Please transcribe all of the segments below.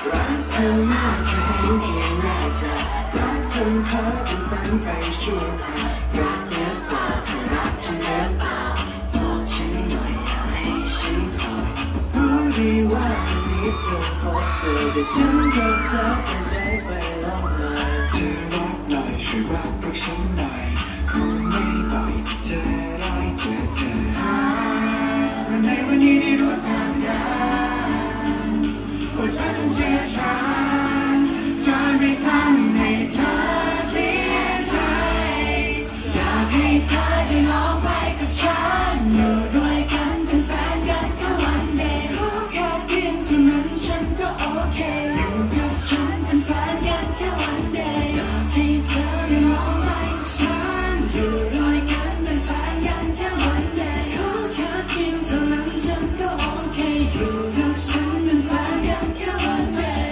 รักเธอมากแค่เห็นเพียงแรกจะรักจนเพ้อจนฝันไปชั่วคราวรักหรือเปล่าเธอรักฉันหรือเปล่าบอกฉันหน่อยอย่าให้ฉันคอยรู้ดีว่าวันนี้ตรงพบเธอแต่ฉันก็เธอเป็นใจไปลองเลยเธอรักหน่อยช่วยรักพวกฉันหน่อยคงไม่บ่อยที่เจอได้เจอเธอวันไหนวันนี้ได้รู้จักกันหัวใจต้องเสียใจจะไม่ทำให้เธอเสียใจอยากให้เธอได้ลองไปกับฉันอยู่ด้วยกันเป็นแฟนกันแค่วันเดียวรู้แค่เพียงเท่านั้นฉันก็โอเคอยู่กับฉันเป็นแฟนกันแค่วันเดียวอยากให้เธอได้ลองไปกับฉันอยู่ด้วยกันเป็นแฟนกันแค่วันเดียวรู้แค่เพียงเท่านั้นฉันก็โอเคอยู่กับฉันเป็นแฟนกันแค่วันเดียว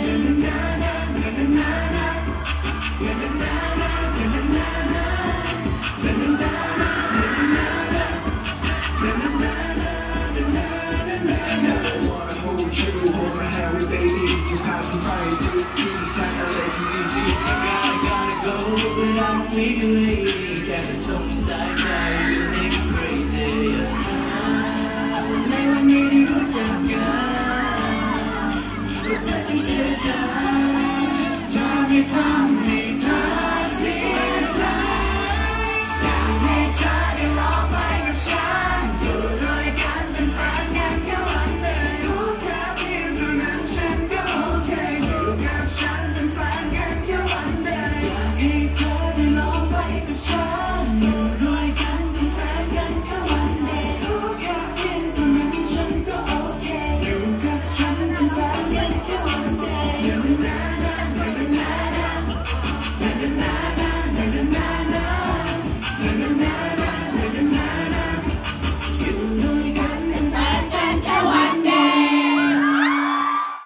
จะพาเธอไปทุกที่ทางอะไรที่ดีสิ I gotta go but I don't legally แค่จะส่งสายใจ you make me crazy ในวันนี้ได้รู้จักกันว่าเธอต้องเชื่อฉันจะไม่ทำให้เธอเสียใจอยากให้เธอได้ลองไปกับฉัน